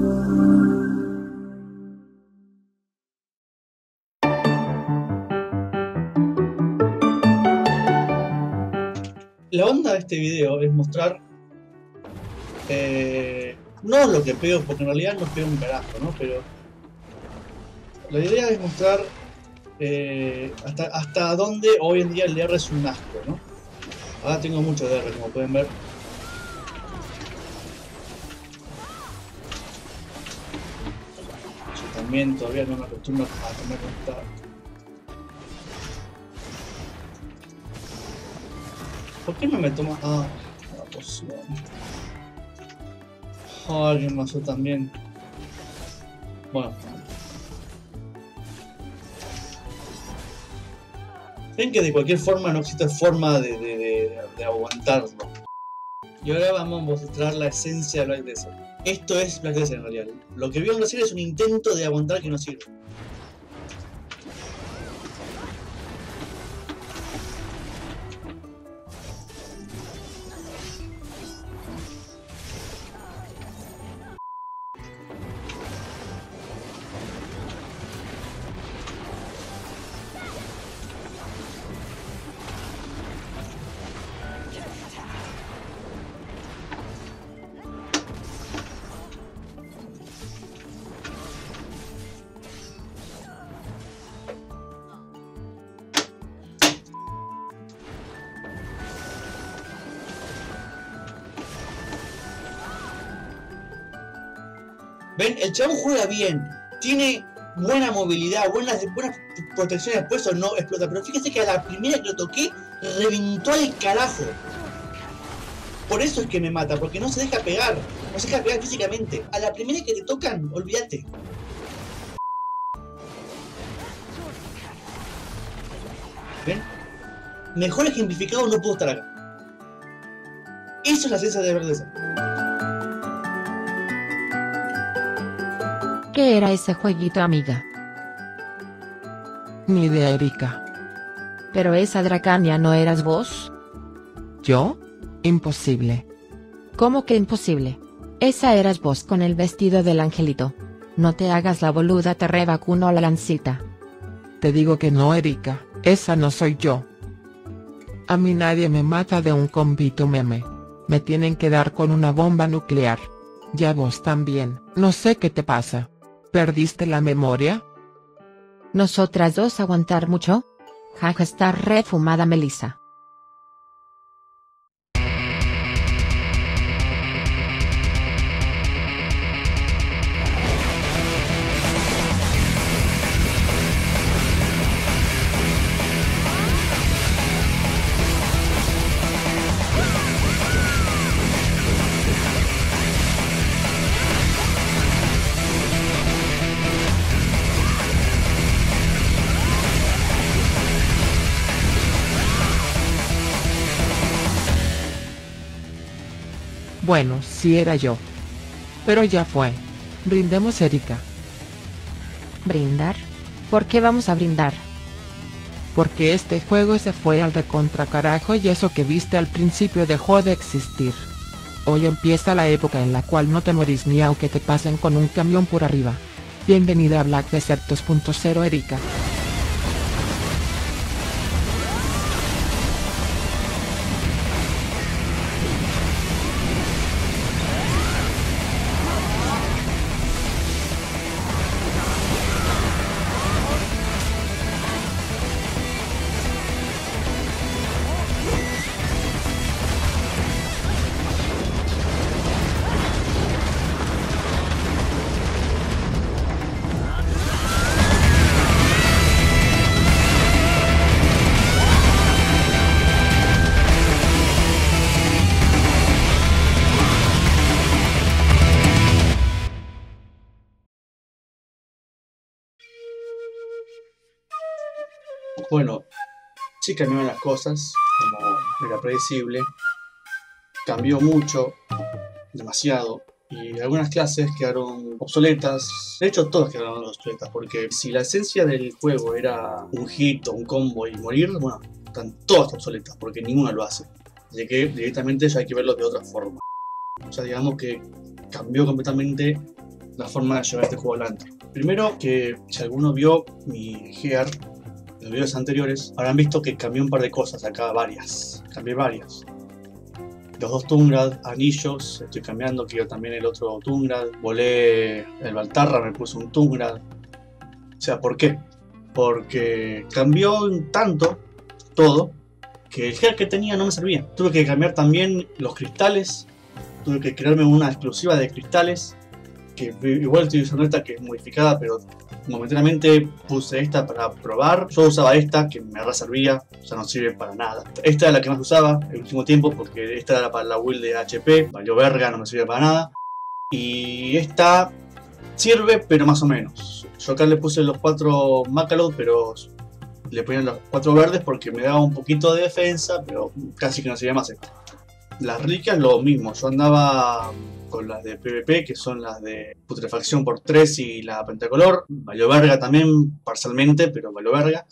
La onda de este video es mostrar no lo que pego, porque en realidad no pego un carajo, ¿no? Pero la idea es mostrar hasta dónde hoy en día el DR es un asco, ¿no? Ahora tengo mucho DR, como pueden ver. Yo también todavía no me acostumbro a tomar esta. ¿Por qué no me toma? Ah, la poción. Oh, alguien más, yo también. Bueno. Ven que de cualquier forma no existe forma de aguantarlo. Y ahora vamos a mostrar la esencia de Black Desert. Esto es Black Desert en realidad. Lo que vieron hacer es un intento de aguantar que no sirve. Ven, el chabón juega bien, tiene buena movilidad, buenas protecciones, por eso no explota. Pero fíjese que a la primera que lo toqué, reventó al carajo. Por eso es que me mata, porque no se deja pegar, no se deja pegar físicamente. A la primera que te tocan, olvídate. ¿Ven? Mejor ejemplificado no puedo estar acá. Eso es la esencia de verdad. ¿Qué era ese jueguito, amiga? Ni idea, Erika. ¿Pero esa Dracania no eras vos? ¿Yo? Imposible. ¿Cómo que imposible? Esa eras vos con el vestido del angelito. No te hagas la boluda, te revacunó la lancita. Te digo que no, Erika, esa no soy yo. A mí nadie me mata de un combito meme. Me tienen que dar con una bomba nuclear. Ya vos también, no sé qué te pasa. ¿Perdiste la memoria? ¿Nosotras dos aguantar mucho? Jaja, está re fumada Melissa. Bueno, sí era yo. Pero ya fue. Brindemos, Erika. ¿Brindar? ¿Por qué vamos a brindar? Porque este juego se fue al recontra carajo y eso que viste al principio dejó de existir. Hoy empieza la época en la cual no te morís ni aunque te pasen con un camión por arriba. Bienvenida a Black Desert 2.0, Erika. Bueno, sí cambiaron las cosas, como era predecible. Cambió mucho, demasiado. Y algunas clases quedaron obsoletas. De hecho, todas quedaron obsoletas, porque si la esencia del juego era un hit o un combo y morir, bueno, están todas obsoletas, porque ninguna lo hace. Así que directamente ya hay que verlo de otra forma. O sea, digamos que cambió completamente la forma de llevar este juego adelante. Primero, que si alguno vio mi Gear, los videos anteriores, habrán visto que cambié un par de cosas acá, cambié varias. Los 2 Tungrad, anillos, estoy cambiando, quiero también el otro Tungrad. Volé el Baltarra, me puse un Tungrad. O sea, ¿por qué? Porque cambió un tanto todo que el Gear que tenía no me servía. Tuve que cambiar también los cristales, tuve que crearme una exclusiva de cristales, que igual estoy usando esta que es modificada, pero momentáneamente puse esta para probar. Yo usaba esta que me servía, ya no sirve para nada. Esta es la que más usaba el último tiempo porque esta era para la build de HP, valió verga, no me sirve para nada. Y esta sirve, pero más o menos. Yo acá le puse los 4 Macalot, pero le ponía los 4 verdes porque me daba un poquito de defensa, pero casi que no servía más esta. Las reliquias lo mismo, yo andaba con las de PvP, que son las de putrefacción por 3 y la pentacolor. Valió verga también, parcialmente, pero valió verga.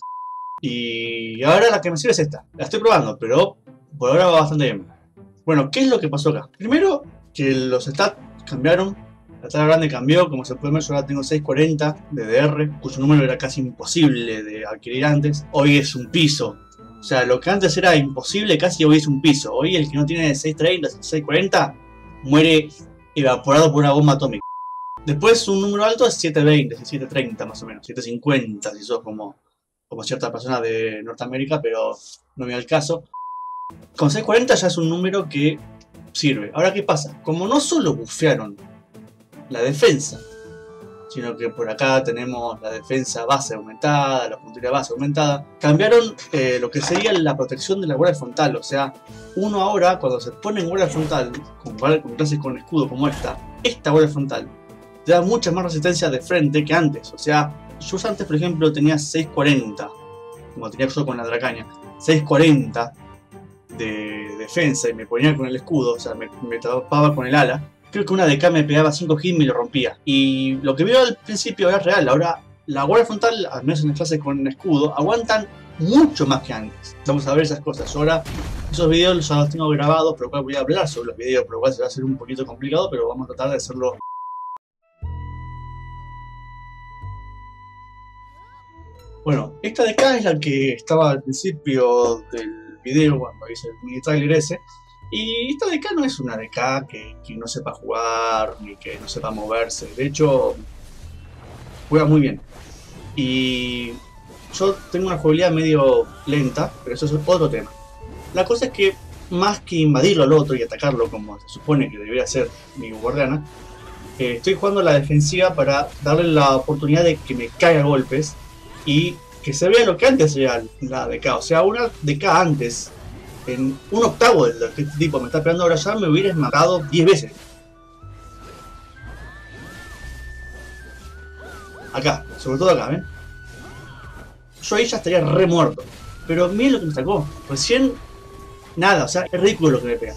Y ahora la que me sirve es esta. La estoy probando, pero por ahora va bastante bien. Bueno, ¿qué es lo que pasó acá? Primero, que los stats cambiaron. La tabla grande cambió, como se puede ver yo ahora tengo 640 de DR, cuyo número era casi imposible de adquirir antes. Hoy es un piso. O sea, lo que antes era imposible, casi hoy es un piso. Hoy el que no tiene 630, 640, muere evaporado por una bomba atómica. Después un número alto es 720, 730 más o menos, 750 si sos como cierta persona de Norteamérica, pero no me da el caso. Con 640 ya es un número que sirve. Ahora, ¿qué pasa? Como no solo bufearon la defensa, sino que por acá tenemos la defensa base aumentada, la puntería base aumentada, cambiaron lo que sería la protección de la guardia frontal. O sea, uno ahora cuando se pone en guardia frontal con clases con escudo como esta guardia frontal te da mucha más resistencia de frente que antes. O sea, yo antes por ejemplo tenía 640, como tenía yo con la Dracaña, 640 de defensa y me ponía con el escudo, o sea, me tapaba con el ala. Creo que una DK me pegaba 5 hits y me lo rompía. Y lo que veo al principio era real. Ahora, la guardia frontal, al menos en las clases con escudo, aguantan mucho más que antes. Vamos a ver esas cosas. Ahora, esos videos ya los tengo grabados, pero voy a hablar sobre los videos, por lo cual se va a hacer un poquito complicado, pero vamos a tratar de hacerlo. Bueno, esta DK es la que estaba al principio del video cuando hice el mini trailer ese. Y esta DK no es una DK que no sepa jugar ni que no sepa moverse. De hecho, juega muy bien. Y yo tengo una jugabilidad medio lenta, pero eso es otro tema. La cosa es que más que invadirlo al otro y atacarlo como se supone que debería ser mi guardiana, estoy jugando la defensiva para darle la oportunidad de que me caiga a golpes y que se vea lo que antes era la DK. O sea, una DK antes, en un octavo de lo que este tipo me está pegando ahora, ya me hubieras matado 10 veces. Acá, sobre todo acá, ¿ven? Yo ahí ya estaría re muerto. Pero miren lo que me sacó. Recién, nada, o sea, es ridículo lo que me pega.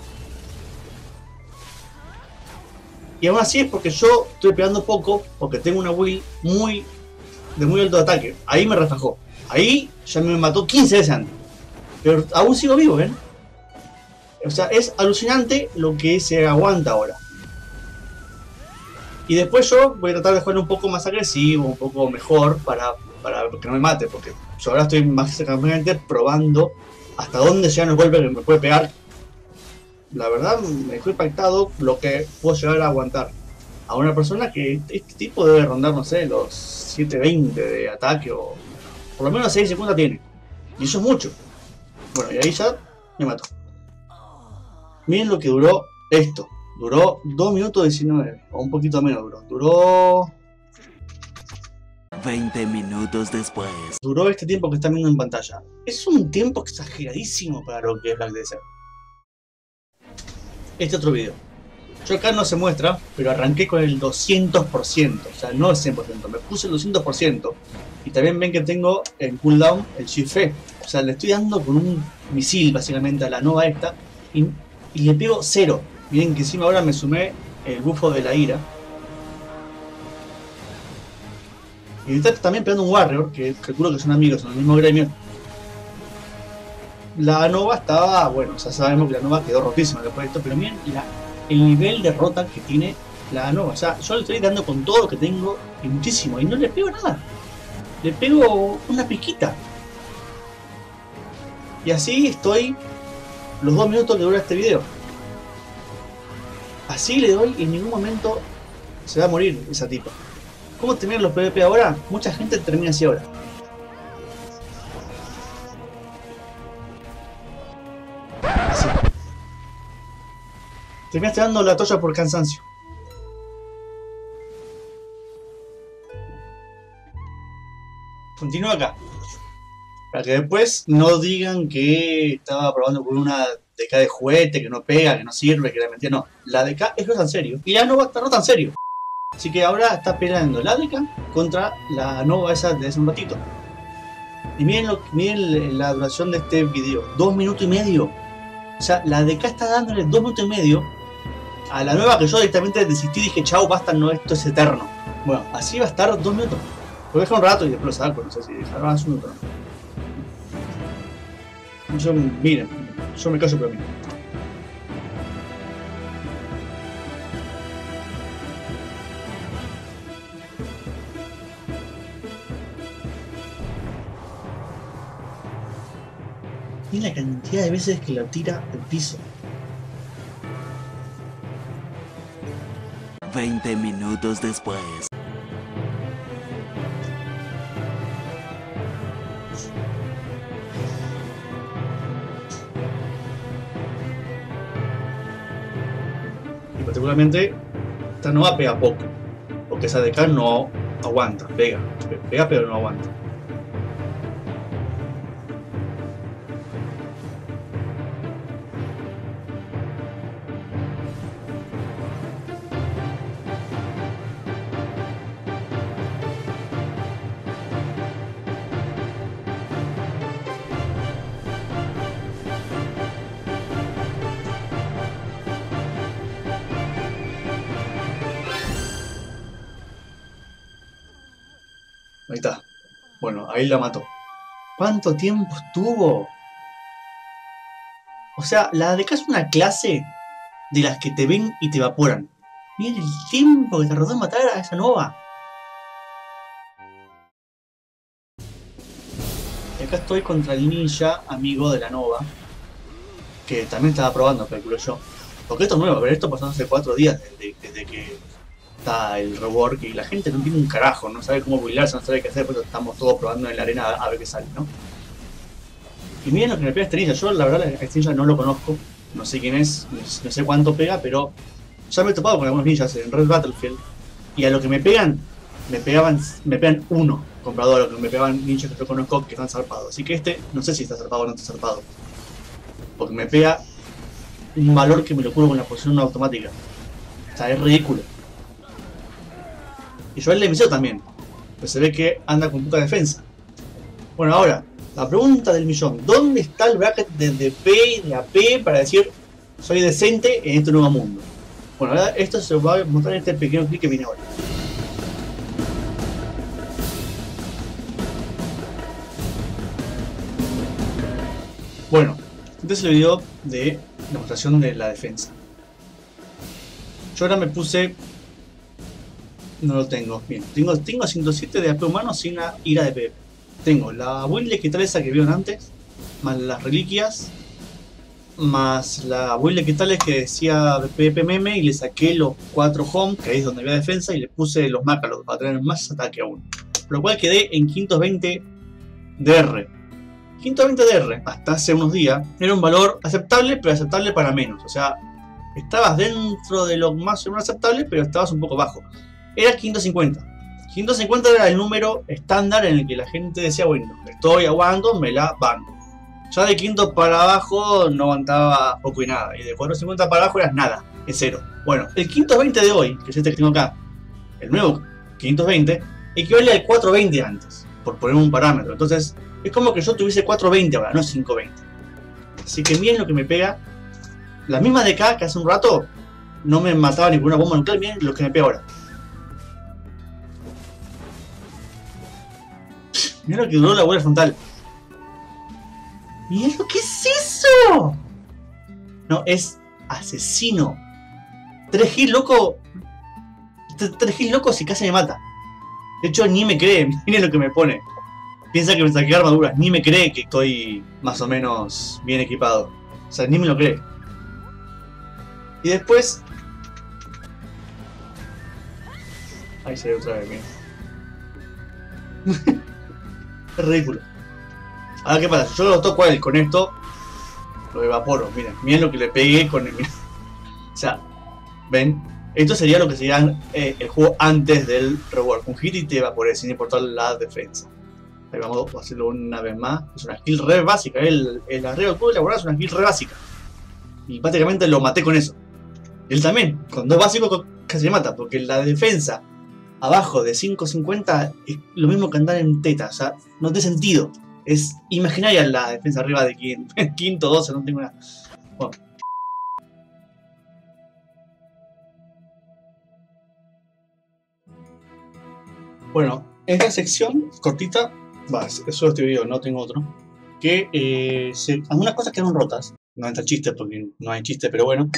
Y aún así es porque yo estoy pegando poco, porque tengo una build de muy alto ataque. Ahí me refajó. Ahí ya me mató 15 veces antes. Pero aún sigo vivo, ¿ven? O sea, es alucinante lo que se aguanta ahora. Y después yo voy a tratar de jugar un poco más agresivo, un poco mejor, para que no me mate. Porque yo ahora estoy básicamente probando hasta dónde llegan los golpes que me puede pegar. La verdad, me dejó impactado lo que puedo llegar a aguantar a una persona que este tipo debe rondar, no sé, los 720 de ataque, o por lo menos 650 tiene. Y eso es mucho. Bueno, y ahí ya me mató. Miren lo que duró esto. Duró 2 minutos 19. O un poquito menos duró. Duró 20 minutos después. Duró este tiempo que están viendo en pantalla. Es un tiempo exageradísimo para lo que es Black Desert. Este otro video. Yo acá no se muestra, pero arranqué con el 200%. O sea, no el 100%. Me puse el 200%. Y también ven que tengo en cooldown el Shift F. O sea, le estoy dando con un misil básicamente a la Nova esta. Y le pego 0. Miren que encima ahora me sumé el bufo de la ira. Y está también pegando un Warrior, que calculo que son amigos, son el mismo gremio. La Nova estaba, bueno, ya sabemos que la Nova quedó rotísima después de esto, pero miren el nivel de rota que tiene la Nova. O sea, yo le estoy dando con todo lo que tengo y muchísimo. Y no le pego nada. Le pego una piquita. Y así estoy los 2 minutos que dura este video. Así le doy y en ningún momento se va a morir esa tipa. ¿Cómo terminan los PvP ahora? Mucha gente termina así ahora. Así. Terminaste dando la toalla por cansancio. Continúa acá. Para que después no digan que estaba probando con una DK de juguete, que no pega, que no sirve, que la mentira. No, la DK es cosa en serio. Y la Nova está no tan serio. Así que ahora está peleando la DK contra la Nova esa de hace un ratito. Y miren la duración de este video. 2 minutos y medio. O sea, la DK está dándole 2 minutos y medio a la Nueva, que yo directamente desistí y dije, chao, basta, no, esto es eterno. Bueno, así va a estar 2 minutos. Lo dejo un rato y después lo saco, no sé si dejarlo más un minuto. Yo, miren, yo me callo por mí. Miren la cantidad de veces que la tira al piso. 20 minutos después. Y particularmente, esta no va a pegar poco. Porque esa de acá no aguanta, pega pero no aguanta. Ahí está. Bueno, ahí la mató. ¿Cuánto tiempo estuvo? O sea, la ADK es una clase de las que te ven y te evaporan. Miren el tiempo que tardó en matar a esa Nova. Y acá estoy contra el ninja amigo de la Nova, que también estaba probando, calculo yo. Porque esto es nuevo, pero esto pasó hace 4 días desde que está el rework y la gente no entiende un carajo, no sabe cómo buildarse, no sabe qué hacer, por eso estamos todos probando en la arena a ver qué sale, ¿no? Y miren lo que me pega este ninja. Yo la verdad este ninja no lo conozco, no sé quién es, no sé cuánto pega, pero ya me he topado con algunos ninjas en Red Battlefield y a lo que me pegan, me pegan uno comparado a lo que me pegaban ninjas que yo conozco que están zarpados. Así que este, no sé si está zarpado o no está zarpado, porque me pega un valor que me lo curo con la posición automática. O sea, es ridículo. Y yo le miseo también, pues se ve que anda con poca defensa. Bueno, ahora, la pregunta del millón. ¿Dónde está el bracket de DP y de AP para decir soy decente en este nuevo mundo? Bueno, ahora esto se va a mostrar en este pequeño clip que viene ahora. Bueno, este es el video de demostración de la defensa. Yo ahora me puse... No lo tengo, bien. Tengo 107 de AP humano sin la ira de PvP. Tengo la build de quitar esa que vieron antes, más las reliquias, más la build de quitales que decía PvP meme y le saqué los 4 home, que ahí es donde había defensa, y le puse los Macalot para tener más ataque aún. Por lo cual quedé en 520 DR. 520 DR, hasta hace unos días, era un valor aceptable, pero aceptable para menos. O sea, estabas dentro de lo más o menos aceptable, pero estabas un poco bajo. Era 550. 550 era el número estándar en el que la gente decía, bueno, estoy aguantando, me la banco. Ya de 500 para abajo no aguantaba poco y nada. Y de 450 para abajo era nada, es cero. Bueno, el 520 de hoy, que es este que tengo acá, el nuevo 520, equivale al 420 antes, por poner un parámetro. Entonces, es como que yo tuviese 420 ahora, no 520. Así que miren lo que me pega. La misma de acá que hace un rato no me mataba ninguna bomba nuclear, miren lo que me pega ahora. Mira lo que duró la bola frontal. Mira lo que es eso. No, es asesino. 3 hits, loco. 3 kills locos y casi me mata. De hecho, ni me cree, miren lo que me pone. Piensa que me saqué armaduras, ni me cree que estoy más o menos bien equipado. O sea, ni me lo cree. Y después... Ahí se ve otra vez, miren. Es ridículo. Ahora, ¿qué pasa? Si yo lo toco a él con esto, lo evaporo. Miren lo que le pegué con el... O sea, ¿ven? Esto sería lo que sería el juego antes del rework. Un hit y te evaporé sin importar la defensa. Ahí vamos a hacerlo una vez más. Es una skill re básica. El arreglo del juego elaborado es una skill re básica. Y prácticamente lo maté con eso. Él también, con 2 básicos casi me mata. Porque la defensa abajo de 5.50 es lo mismo que andar en teta. O sea, no tiene sentido. Es imaginaria la defensa arriba de quinto 12, no tengo nada. Bueno. Bueno, esta sección cortita, eso este video, no tengo otro, que algunas cosas quedaron rotas, no entra chiste porque no hay chiste, pero bueno.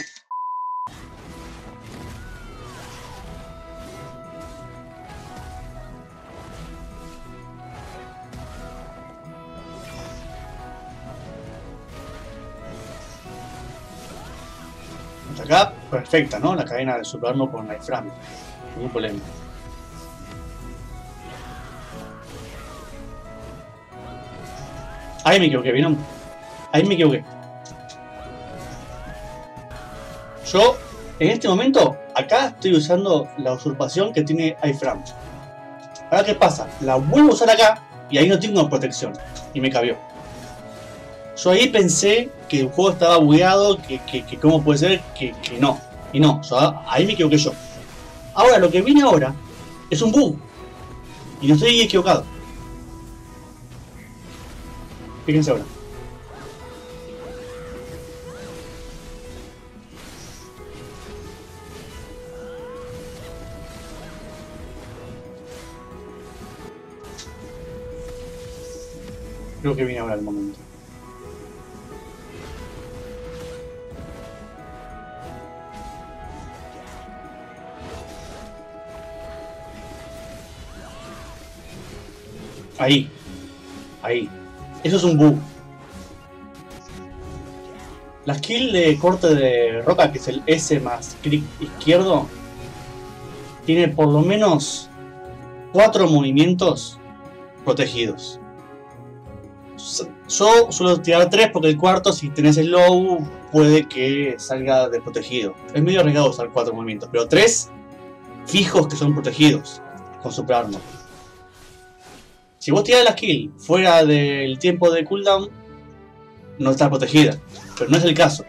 Hasta acá, perfecta, ¿no? La cadena de Superarmo con iframe, ningún problema. Ahí me equivoqué, ¿vieron? Ahí me equivoqué. Yo, en este momento, acá estoy usando la usurpación que tiene iframe. Ahora, ¿qué pasa? La vuelvo a usar acá y ahí no tengo protección. Y me cabió. Yo ahí pensé que el juego estaba bugueado, que cómo puede ser que no. Y no, ahí me equivoqué yo. Ahora, lo que viene ahora es un bug. Y no estoy equivocado. Fíjense ahora. Creo que viene ahora el momento. Ahí. Ahí. Eso es un bug. La skill de corte de roca, que es el S más clic izquierdo, tiene por lo menos 4 movimientos protegidos. Yo suelo tirar 3 porque el cuarto, si tenés el low, puede que salga desprotegido. Es medio arriesgado usar 4 movimientos, pero 3 fijos que son protegidos con Super Armor. Si vos tirás la skill fuera del tiempo de cooldown, no está protegida, pero no es el caso.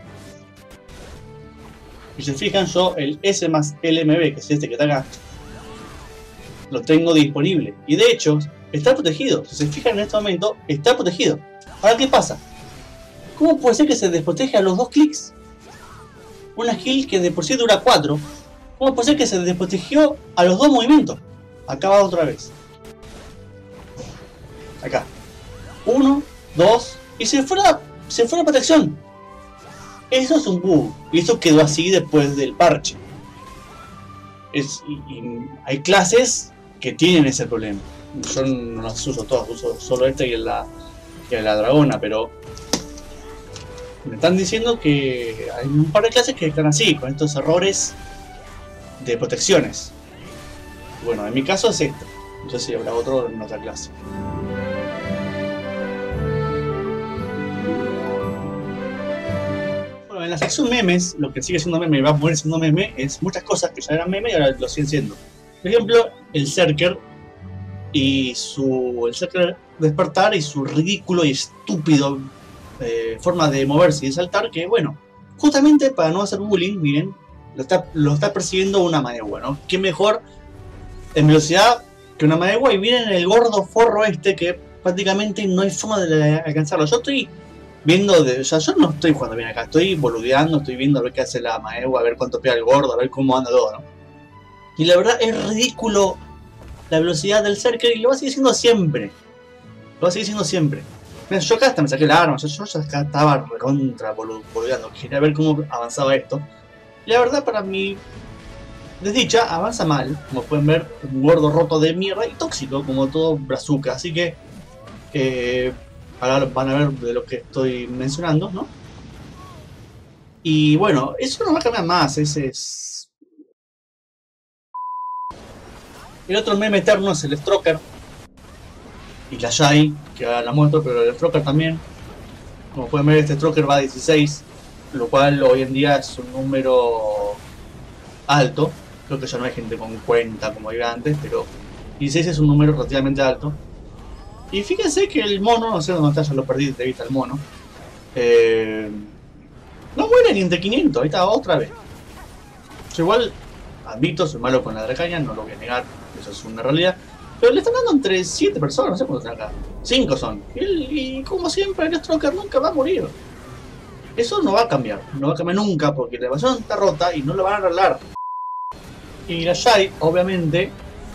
Si se fijan, yo el S más LMB, que es este que está acá, lo tengo disponible. Y de hecho, está protegido. Si se fijan en este momento, está protegido. Ahora, ¿qué pasa? ¿Cómo puede ser que se desprotege a los 2 clics? Una skill que de por sí dura 4. ¿Cómo puede ser que se desprotegió a los 2 movimientos? Acá va otra vez. Acá. 1, 2. Y se fue la protección. Eso es un bug. Y eso quedó así después del parche. Y hay clases que tienen ese problema. Yo no las uso todas, uso solo esta y la dragona, pero me están diciendo que hay un par de clases que están así, con estos errores de protecciones. Bueno, en mi caso es esta. No sé si habrá otro en otra clase. Bueno, en la sección memes, lo que sigue siendo meme y va a poder siendo meme es muchas cosas que ya eran meme y ahora lo siguen siendo. Por ejemplo, el Zerker y el Zerker despertar y su ridículo y estúpido forma de moverse y de saltar, que bueno, justamente para no hacer bullying, miren, lo está persiguiendo una Maegua, ¿no? ¿Qué mejor en velocidad que una Maegua? Y miren el gordo forro este que prácticamente no hay forma de alcanzarlo. Yo estoy viendo, o sea, yo no estoy jugando bien acá, estoy boludeando, estoy viendo a ver qué hace la Maegua, a ver cuánto pega el gordo, a ver cómo anda todo, ¿no? Y la verdad es ridículo la velocidad del Zerker y lo va a seguir siendo siempre. Lo va a seguir siendo siempre. Mira, yo acá hasta me saqué el arma, yo acá estaba recontra boludeando, quería ver cómo avanzaba esto. Y la verdad para mí Desdicha avanza mal, como pueden ver, un gordo roto de mierda y tóxico, como todo Brazuca. Así que ahora van a ver de lo que estoy mencionando, ¿no? Y bueno, eso no va a cambiar más, ese es... El otro meme eterno es el Stroker y la Shai, que ahora la muestro, pero el Stroker también. Como pueden ver, este Stroker va a 16, lo cual hoy en día es un número alto. Creo que ya no hay gente con cuenta como iba antes, pero 16 es un número relativamente alto. Y fíjense que el mono, no sé dónde está, ya lo perdí de vista el mono. No muere ni entre 500, ahí está otra vez. Yo igual admito, soy malo con la Dracaña, no lo voy a negar, eso es una realidad. Pero le están dando entre 7 personas, no sé cuántos están acá. 5 son. Y como siempre, el Stroker nunca va a morir. Eso no va a cambiar, no va a cambiar nunca porque la evasión está rota y no lo van a arreglar. Y la Shai, obviamente,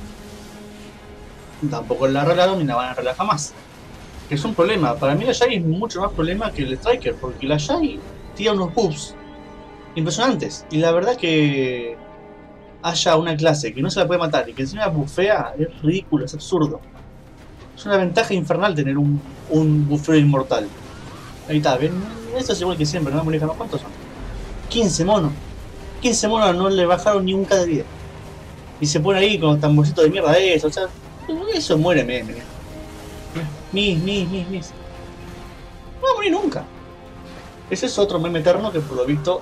tampoco la arreglaron ni la van a arreglar jamás. Que es un problema. Para mí la Shai es mucho más problema que el Striker, porque la Shai tira unos buffs impresionantes. Y la verdad que haya una clase que no se la puede matar y que encima buffea es ridículo, es absurdo. Es una ventaja infernal tener un buffeo inmortal. Ahí está, ¿ven? Eso es igual que siempre, ¿no? ¿Cuántos son? 15 monos. 15 monos no le bajaron ni un K de vida. Y se pone ahí con tamborcito de mierda de eso, o sea, eso muere meme. Mis. No va a morir nunca. Ese es otro meme eterno que por lo visto...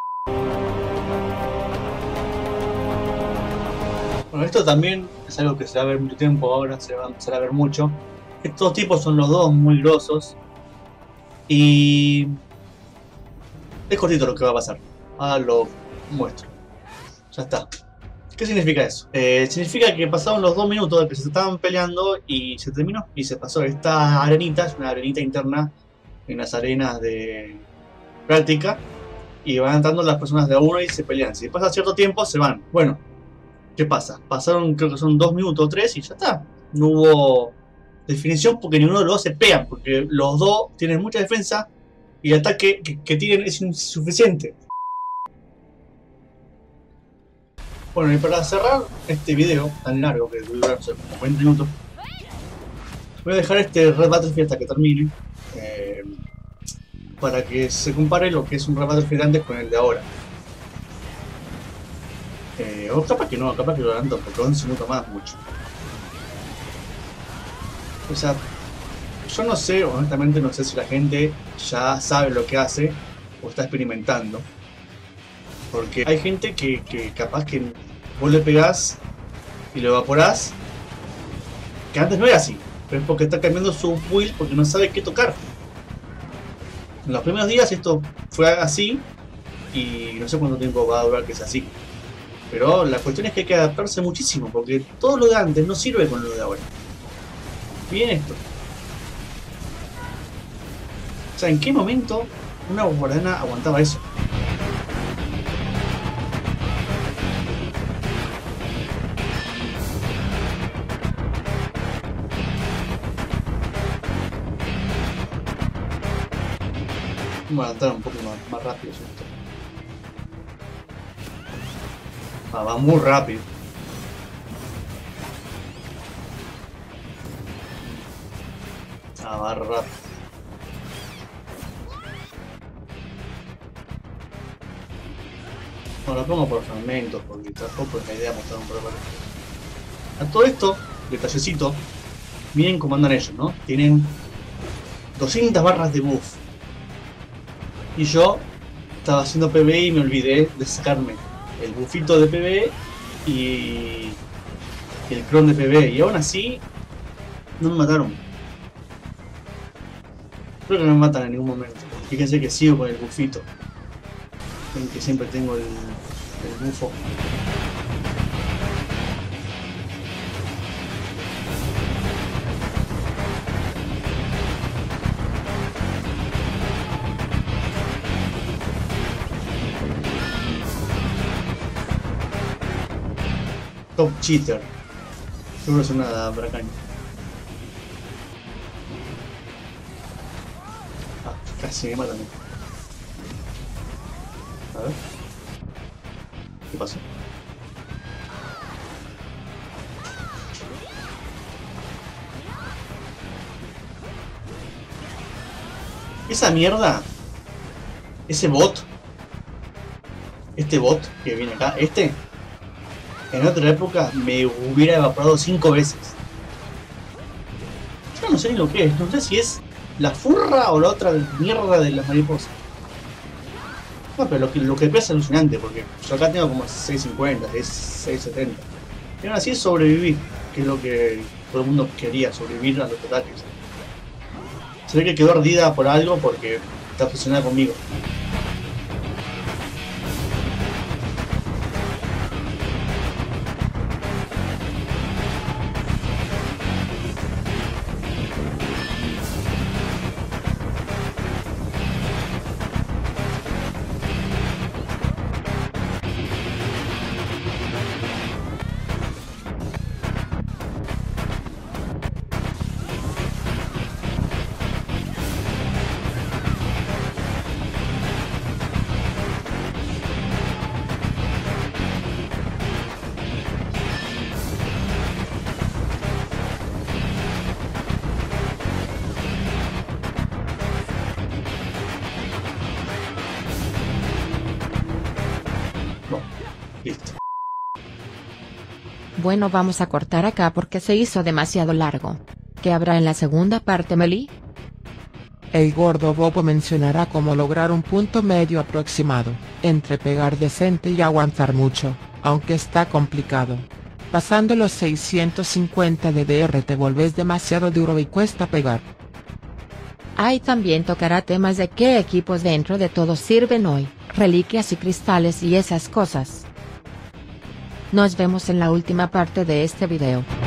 Bueno, esto también es algo que se va a ver mucho tiempo, ahora se va a empezar a ver mucho. Estos tipos son los dos muy grosos. Y... es cortito lo que va a pasar. Ahora lo muestro. Ya está. ¿Qué significa eso? Significa que pasaron los 2 minutos de que se estaban peleando y se terminó. Y se pasó esta arenita, es una arenita interna en las arenas de práctica. Y van entrando las personas de a uno y se pelean. Si pasa cierto tiempo, se van. Bueno, ¿qué pasa? Pasaron, creo que son 2 minutos o 3 y ya está. No hubo definición porque ninguno de los dos se pegan. Porque los dos tienen mucha defensa y el ataque que tienen es insuficiente. Bueno, y para cerrar este video tan largo que dura, no sé, como 20 minutos, voy a dejar este Red Battlefield hasta que termine, para que se compare lo que es un Red Battlefield antes con el de ahora. O capaz que no, capaz que lo adelanto porque 11 minutos más, mucho. O sea, yo no sé, honestamente no sé si la gente ya sabe lo que hace o está experimentando. Porque hay gente que capaz que vos le pegás y lo evaporás, que antes no era así, pero es porque está cambiando su build porque no sabe qué tocar. En los primeros días esto fue así y no sé cuánto tiempo va a durar que sea así. Pero la cuestión es que hay que adaptarse muchísimo porque todo lo de antes no sirve con lo de ahora. Bien esto. O sea, ¿en qué momento una guardiana aguantaba eso? Vamos a adelantar un poco más rápido esto. Va muy rápido. Va rápido. Bueno, lo pongo por fragmentos porque tampoco es la idea mostrar un programa. A todo esto, detallecito, miren cómo andan ellos, ¿no? Tienen 200 barras de buff. Y yo estaba haciendo PvE y me olvidé de sacarme el buffito de PvE y el cron de PvE. Y aún así, no me mataron. Creo que no me matan en ningún momento. Fíjense que sigo con el buffito. Ven que siempre tengo el bufo. Top cheater. Seguro es una Dracaña. Ah, casi me matan. A ver. ¿Qué pasó? Esa mierda, ese bot, este bot que viene acá, en otra época me hubiera evaporado 5 veces. Yo no sé ni lo que es, no sé si es la furra o la otra mierda de las mariposas. No, pero lo que pesa es alucinante, porque yo acá tengo como 650, es 670. Y aún así es sobrevivir, que es lo que todo el mundo quería, sobrevivir a los ataques. Se ve que quedó ardida por algo porque está obsesionada conmigo. Listo. Bueno, vamos a cortar acá porque se hizo demasiado largo. ¿Qué habrá en la segunda parte, Meli? El gordo Bobo mencionará cómo lograr un punto medio aproximado, entre pegar decente y aguantar mucho, aunque está complicado. Pasando los 650 de DR te volvés demasiado duro y cuesta pegar. Ahí también tocará temas de qué equipos dentro de todo sirven hoy, reliquias y cristales y esas cosas. Nos vemos en la última parte de este video.